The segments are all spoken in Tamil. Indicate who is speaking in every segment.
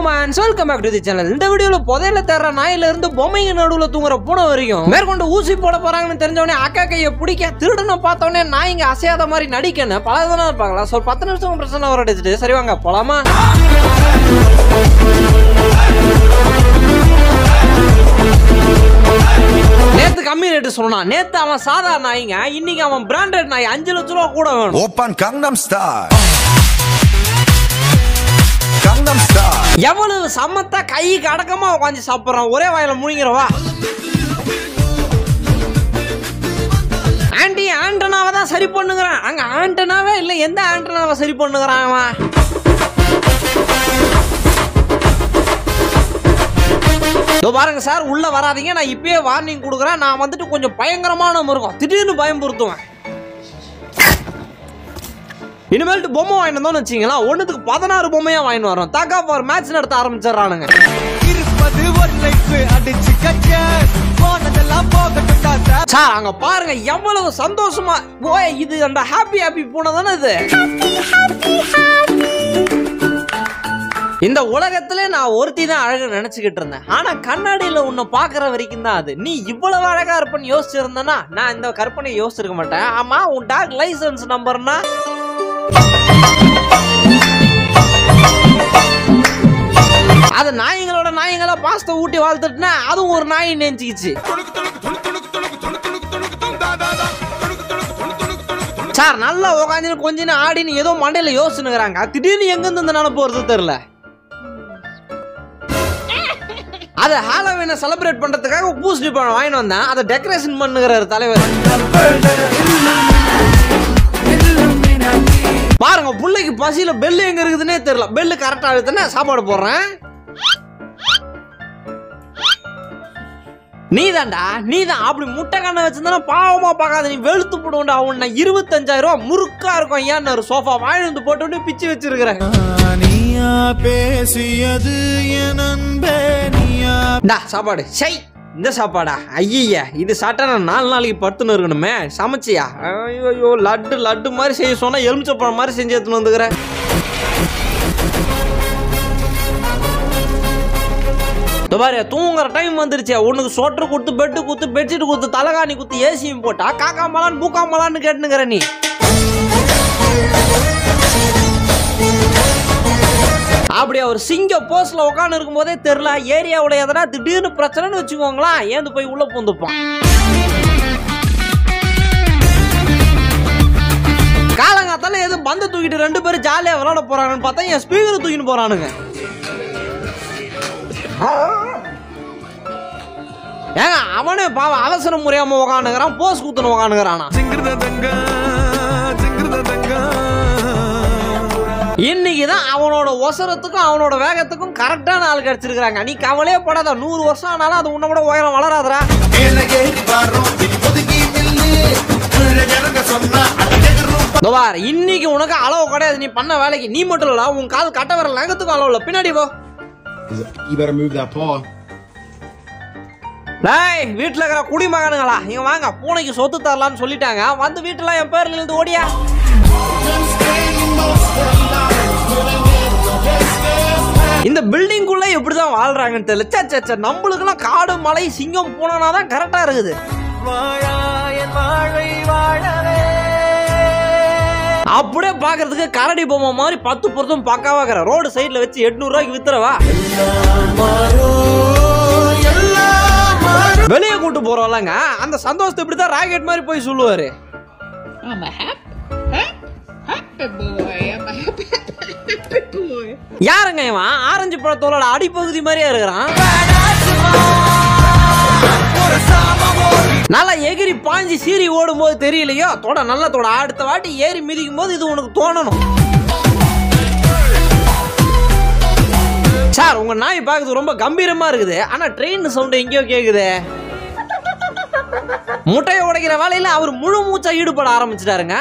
Speaker 1: man, welcome back to the channel. இந்த வீடியோல புதையல தேடுற நாயில இருந்து பொம்மைங்க நடுவுல தூங்குற பூனை வரைக்கும் மேற்கொண்டு ஊசி போட போறாங்கன்னு தெரிஞ்சவனே அக்கா கையை பிடிக்க திருடுன்னு பார்த்தவனே நாய்ங்க அசையாத மாதிரி நடிக்கணும் பலதான பார்க்கலாம். ஸோ 10 நிமிஷம் பிரச்சனை வர அடிச்சுட்டு சரி வாங்க போலாமா. நேத்து கம்மி ரேட்டு சொன்னான். நேத்து அவன் சாதாரண நாய்ங்க, இன்னைக்கு அவன் பிராண்டட் நாய் 5 லட்சம் ரூபா கூட வேணும்.
Speaker 2: ஓப்பன் கங்னம் ஸ்டார்
Speaker 1: எவ்வளவு சமத்தா கைக்கு அடக்கமா உட்காந்து சாப்பிடுறான், ஒரே வாயில முழுங்கிறவா. ஆண்டி ஆண்டனாவை தான் சரி பண்ணுங்கிறான். அங்க ஆண்டனாவே இல்ல, எந்த ஆண்டனாவை சரி பண்ணுங்கிறான் அவன். பாருங்க சார், உள்ள வராதீங்க, நான் இப்பயே வார்னிங் கொடுக்குறேன். நான் வந்துட்டு கொஞ்சம் பயங்கரமான மிருகம், திடீர்னு பயம்புறுத்துவேன். இனிமேல்ட்டு பொம்மை வாங்கிட்டு வந்தோம்னு வச்சிங்களா, ஒன்றுத்துக்கு 16 பொம்மையா வாங்கிட்டு வரோம். தாக்கா ஃபார் மேட்ச் நடத்த ஆரம்பிச்சிடறானுங்க. சார் அங்க பாருங்க எவ்வளவு சந்தோஷமா போய், இது அந்த ஹாப்பி பூனை தானே இது. இந்த உலகத்திலே நான் ஒருத்தி தான் அழகு நினைச்சுக்கிட்டு இருந்தேன். ஆனா கண்ணாடியில உன்னை பாக்குற வரைக்கும் தான் அது நீ இவ்வளவு அழகா இருப்பன்னு யோசிச்சிருந்தேன்னா நான் இந்த கற்பனையை யோசிச்சிருக்க மாட்டேன். ஆமா, உன் டாக் லைசன்ஸ் நம்பர்னா அது நாய்களோட நாய்களா பாஸ்தா ஊட்டி வாழ்த்துட்டுனா அதுவும் ஒரு நாய் நெஞ்சிக்கிச்சு. சார் நல்லா உட்காந்து கொஞ்ச ஆடின்னு ஏதோ மண்டையில யோசிச்சுக்கிறாங்க. திடீர்னு எங்க இருந்து இந்த நினைப்பு வருது தெரியல. அதை ஹாலோவீனை செலிப்ரேட் பண்றதுக்காக பூஸ்டி பழம் வாங்கிட்டு வந்தேன். அதை டெக்கரேஷன் பண்ணுகிறாரு தலைவர். பாருங்க பிள்ளைக்கு பசியில பெல்லு எங்க இருக்குதுன்னே தெரியல. பெல்லு கரெக்டா இருக்குதுன்னு சாப்பாடு போடுறேன். நீதான் அப்படி முட்டை கண்ணை வச்சிருந்தா பாவமா பார்க்காத, நீ வெளுத்து போடுவோண்டா. அவன் 25,000 ரூபாய் முறுக்கா இருக்கும். ஏன் ஒரு சோஃபா வாங்கி வந்து போட்டு பிச்சு வச்சிருக்கிறேன். சாப்பாடு சை, இந்த சாப்பாடா ஐயா, இது சாப்பிட்டா நான் 4 நாளைக்கு படுத்துன்னு இருக்கணுமே. சமைச்சியா? ஐயோ, லட்டு மாதிரி செய்ய சொன்னா எலுமிச்சப்பழம் மாதிரி செஞ்சு எடுத்துன்னு வந்துக்கிறேன். பாரு, தூங்குற டைம் வந்துருச்சு. உனக்கு சொட்டர் கொடுத்து, பெட்டு கொடுத்து, பெட்ஷீட் கொடுத்து, தலகாணி கொடுத்து, ஏசியும் போட்டா காக்கா மலான் பூக்கா மலான்னு கேட்டுனுங்கிற நீ. அப்படியே ஒரு சிங்க போஸ்ட்ல உட்காந்து இருக்கும் போதே தெரியல, ஏரியாவோட எதனா திடீர்னு பிரச்சனைன்னு வச்சுக்கோங்களா, ஏந்து போய் உள்ள பூந்துப்பான். காலங்காத்தால எது பந்த தூக்கிட்டு 2 பேரும் ஜாலியா விளையாட போறாங்கன்னு பார்த்தா என் ஸ்பீக்கரை தூக்கிட்டு போறானுங்க. ஏங்க அவனே பாவம் அவசரம் முறையாம உக்காந்துக்கிறான், போஸ் குத்துன்னு உக்காந்துக்கிறானா. இன்னைக்குதான் அவனோட ஒசரத்துக்கும் அவனோட வேகத்துக்கும் கரெக்டான ஆள் கிடைச்சிருக்காங்க. நீ கவலையே படாத, 100 வருஷம் ஆனாலும் அது உன்ன கூட உயரம் வளராதரா. இன்னைக்கு உனக்கு அளவு கிடையாது. நீ பண்ண வேலைக்கு நீ மட்டும் இல்ல, உன் கால் கட்ட வர நகத்துக்கும் அளவு இல்ல. பின்னாடி போ. வீட்டுல இருக்கிற குடிமகனுங்களா, இங்க வாங்க, பூனைக்கு சொத்து தரலான்னு சொல்லிட்டாங்க. வந்து வீட்டுல என் பேர்ல இருந்து ஓடியா. இந்த பில்டிங் குள்ள எப்படிதான் வாழ்றாங்கன்னு தெரியல. நம்மளுக்குலாம் காடு மலை சிங்கம் பூனைனாதான் கரெக்டா இருக்குது. அப்படியே பாக்குறதுக்கு கரடி பொம்மை மாதிரி 10 பொருத்தம் பக்காவாக்குற ரோடு சைட்ல வச்சு 800 ரூபாய்க்கு வித்துறவா. வெளியே கூட்டு போறோம்லங்க, அந்த சந்தோஷத்தை இப்படிதான் ராக்கெட் மாதிரி போய் சொல்லுவாரு. யாருங்க இவன்? ஆரஞ்சு பழத்தோட அடிப்பகுதி மாதிரியே இருக்கிறான். நல்லா எகிரி பாஞ்சி சீறி ஓடும் போது தெரியலையோ தொட, நல்ல தொட. அடுத்த வாட்டி ஏறி மிதிக்கும் போது இது உனக்கு தோணணும். சார் உங்க நாய் பார்க்குறது ரொம்ப கம்பீரமா இருக்குது, ஆனா ட்ரெயின் சவுண்ட் எங்கேயோ கேக்குது. முட்டையை உடைக்கிற வேலையில அவர் முழு மூச்சா ஈடுபட ஆரம்பிச்சிட்டாருங்க.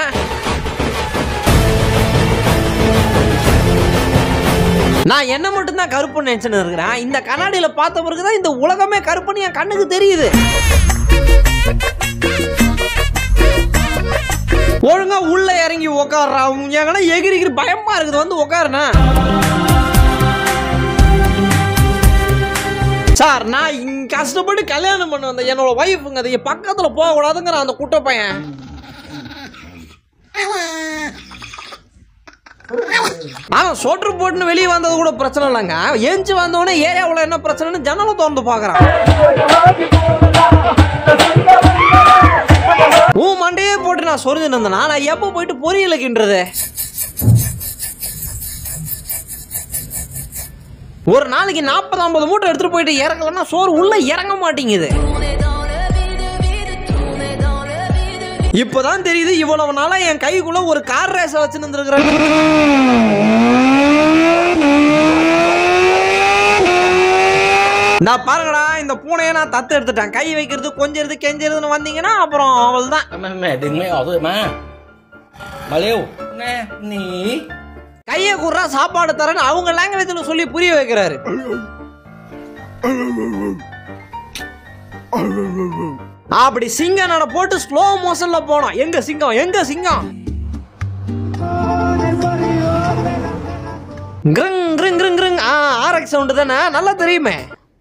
Speaker 1: நான் என்ன மட்டும் தான் கருப்புன்னு நினைச்சுன்னு இருக்கிறேன். இந்த கண்ணாடியில பார்த்த பிறகுதான் இந்த உலகமே கருப்புன்னு என் கண்ணுக்கு தெரியுது. ஒழுங்கா உள்ள இறங்கி உட்கார்றா. எங்கன்னா எகிரிக்கிற பயமா இருக்குது, வந்து உட்காருண்ணா. சார் நான் கஷ்டப்பட்டு கல்யாணம் பண்ண வந்தேன் என்னோட வைஃபுங்க அது பக்கத்துல போக கூடாதுங்கிற அந்த குட்டை பையன். அவன் சொட்ரு போட்டுன்னு வெளியே வந்தது கூட பிரச்சனை இல்லைங்க. எஞ்சி வந்தவொடனே ஏரியாவில் என்ன பிரச்சனைன்னு ஜன்னலை திறந்து பார்க்கறான். மண்டையே போட்டு நான் சொரிஞ்சுட்டு இருந்தேன். நான் எப்போ போயிட்டு பொரியலுக்குன்றது ஒரு நாளைக்கு 40-50 மூட்டை எடுத்துட்டு போயிட்டு இறக்கலன்னா சோறு உள்ள இறங்க மாட்டேங்குது. இப்பதான் தெரியுது இவ்வளவு நாளா என் கைக்குள்ள ஒரு கார் ரேஸ வச்சு நின்றுக்கிறேன். நான் பாருங்கடா இந்த பூனையை நான் தத்து எடுத்துட்டேன். கை வைக்கிறது கொஞ்சிறது கெஞ்சிறதுன்னு வந்தீங்கன்னா அப்புறம் அவள் தான். கையை கூடுறா சாப்பாடு தரேன்னு அவங்க லாங்குவேஜ்ல சொல்லி புரிய வைக்கிறாரு. அப்படி சிங்க நட போட்டு ஸ்லோ மோஷன்ல போனோம். எங்க சிங்கம் எங்க சிங்கம்? கிரங் கிரங் கிரங் கிரங். ஆர்எக்ஸ் சவுண்ட் தானே நல்லா தெரியுமே.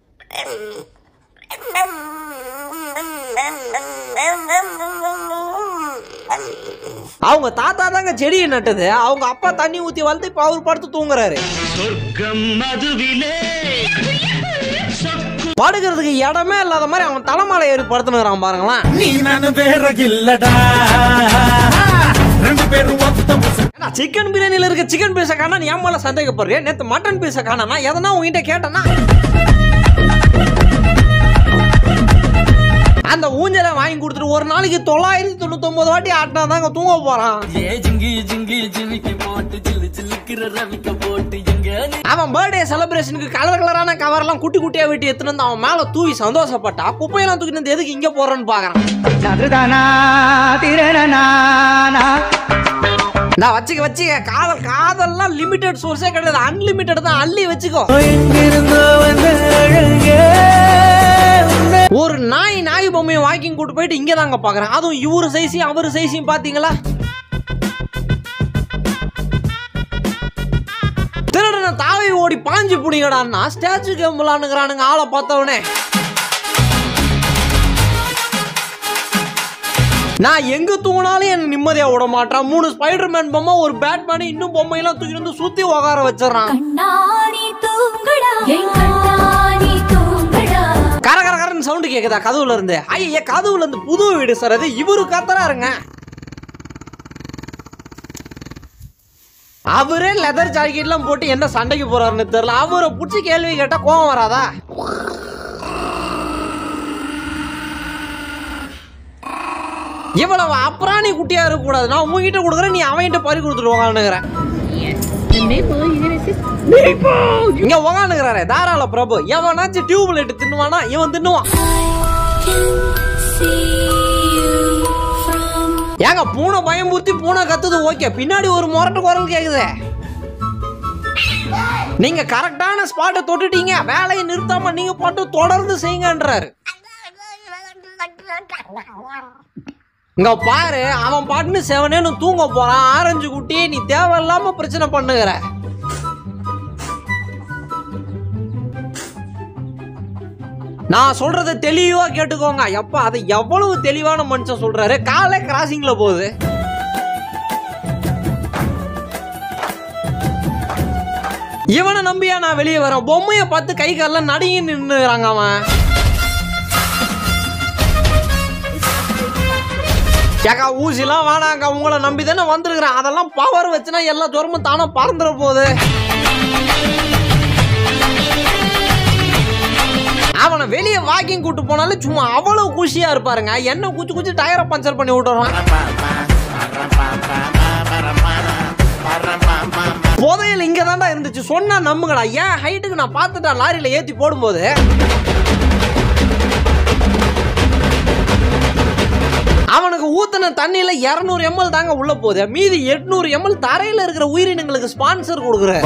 Speaker 1: அவங்க தாத்தா தாங்க செடியை நட்டது. அவங்க அப்பா தண்ணி ஊத்தி வளர்த்து இப்ப அவர் படுத்து தூங்குறாரு. படுக்கிறதுக்கு இடமே இல்லாத மாதிரி அவன் தலைமலை ஏறி படுத்துனுறான் பாருங்களா. சிக்கன் பிரியாணியில இருக்க சிக்கன் பீஸை காணா நீ ஏன் மேல சந்தேகப்படுறியா? நேத்து மட்டன் பீஸை காணா எதனா உங்ககிட்ட கேட்டனா அந்த ஊஞ்சலை வாங்கி கொடுத்துட்டு ஒரு நாளைக்கு 999 வாட்டி ஆட்டினா தாங்க தூங்க போறான். அவன் பர்த்டே செலிப்ரேஷனுக்கு கலர் கலரான கவர்லாம் குட்டி குட்டியா வெட்டி எடுத்துட்டு வந்து அவன் மேல தூவி சந்தோஷப்பட்டா குப்பையெல்லாம் தூக்கிட்டு வந்து எதுக்கு இங்க போறேன்னு பாக்குறான். நான் வச்சுக்க காதல்லாம் லிமிடெட் சோர்ஸே கிடையாது. அன்லிமிட்டட் தான். அள்ளி வச்சுக்கோ. ஒரு நாய் பொம்மையை வாக்கிங் கூட்டு போயிட்டு இங்க தாங்க பாக்குறேன். அதுவும் இவரு சைஸையும் அவரு சைஸையும் பாத்தீங்களா? திருடன தாவை ஓடி பாஞ்சு புடிங்கடான்னா ஸ்டாச்சு கேம் விளாண்டுக்கிறானுங்க ஆளை பார்த்தவனே. நான் எங்க தூங்கினாலும் எனக்கு நிம்மதியா விட மாட்டான். 3 ஸ்பைடர்மேன் பொம்மை ஒரு பேட்மேன் இன்னும் பொம்மையெல்லாம் தூக்கி வந்து சுத்தி உட்கார வச்சிடறான். கரகரகரன்னு சவுண்ட் கேக்குதா கதவுல இருந்து? ஐயா கதவுல இருந்து புது வீடு சார் அது. இவரு கத்துறாருங்க. அவரே லெதர் ஜாக்கெட் எல்லாம் போட்டு என்ன சண்டைக்கு போறாருன்னு தெரியல. அவரை புடிச்சு கேள்வி கேட்டா கோவம் வராதா? இவ்வளவு அப்புறாணி குட்டியா இருக்க கூடாது. நான் உங்ககிட்ட கொடுக்குறேன், நீ அவன்கிட்ட பறி கொடுத்துருவாங்கன்னுக்கிறேன். இங்க உக்காந்துக்கிறாரு தாராள பிரபு. எவனாச்சும் டியூப் லைட் தின்னுவானா? இவன் தின்னுவான். ஏங்க பூனை பயம்பூர்த்தி பூனை கத்துது ஓகே, பின்னாடி ஒரு முரட்டு குரல் கேக்குது. நீங்க கரெக்டான ஸ்பாட்டை தொட்டுட்டீங்க, வேலையை நிறுத்தாம நீங்க பாட்டு தொடர்ந்து செய்யுங்கன்றாரு. இங்க பாரு அவன் பாட்டுன்னு செவனேன்னு தூங்க போறான். ஆரஞ்சு குட்டி நீ தேவையில்லாம பிரச்சனை பண்ணுகிற. நான் சொல்றத தெளிவா கேட்டுக்கோங்க. எப்ப அது எவ்வளவு தெளிவான மனுஷன் சொல்றாரு. காலை கிராசிங்ல போகுது. இவனை நம்பியா நான் வெளியே வரேன். பொம்மையை பார்த்து கை காலெல்லாம் நடுங்கி நின்னுறாங்க. அவன் ஏக்கா ஊசிலாம் வேணாங்க, உங்களை நம்பி தானே வந்திருக்கிறேன். அதெல்லாம் பவர் வச்சுனா எல்லா ஜுரமும் தானே பறந்துட போகுது. அவனை வெளியே வாக்கிங் கூட்டு போனாலும் சும்மா அவ்வளவு குஷியா இருப்பாருங்க. என்ன குச்சி குச்சி டயரை பஞ்சர் பண்ணி விட்டுறான். புதையல் இங்க தாண்டா இருந்துச்சு சொன்னா நம்புங்கடா. ஏன் ஹைட்டுக்கு நான் பார்த்துட்டா லாரியில ஏத்தி போடும்போது. அவனுக்கு ஊத்தின தண்ணியில 200 ml தாங்க உள்ள போகுது. மீதி 800 ml தரையில இருக்கிற உயிரினங்களுக்கு ஸ்பான்சர் கொடுக்குறேன்.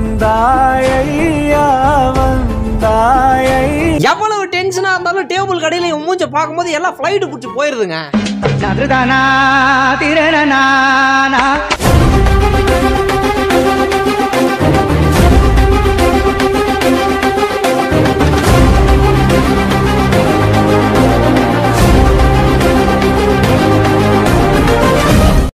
Speaker 1: எவ்வளவு டென்ஷனா இருந்தாலும் டேபிள் கடையில மூஞ்ச பார்க்கும்போது எல்லாம் ஃப்ளைட் பிடிச்சி போயிருதுங்க.